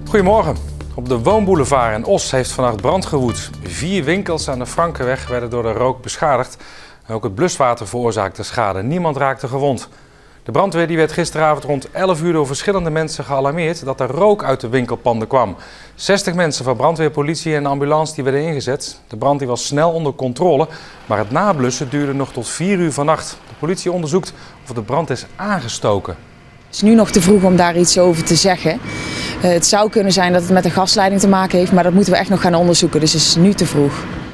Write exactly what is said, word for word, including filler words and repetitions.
Goedemorgen. Op de woonboulevard in Os heeft vannacht brand gewoed. Vier winkels aan de Frankenweg werden door de rook beschadigd. Ook het bluswater veroorzaakte schade. Niemand raakte gewond. De brandweer die werd gisteravond rond elf uur door verschillende mensen gealarmeerd dat er rook uit de winkelpanden kwam. zestig mensen van brandweer, politie en ambulance die werden ingezet. De brand die was snel onder controle, maar het nablussen duurde nog tot vier uur vannacht. De politie onderzoekt of de brand is aangestoken. Het is nu nog te vroeg om daar iets over te zeggen. Uh, het zou kunnen zijn dat het met de gasleiding te maken heeft, maar dat moeten we echt nog gaan onderzoeken, dus het is nu te vroeg.